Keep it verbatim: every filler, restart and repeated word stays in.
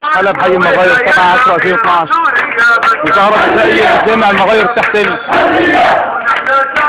حلب حي المغاير سبعة عشرة ألفين واثناشر. وزارة الرئيس جامع المغاير التحتاني.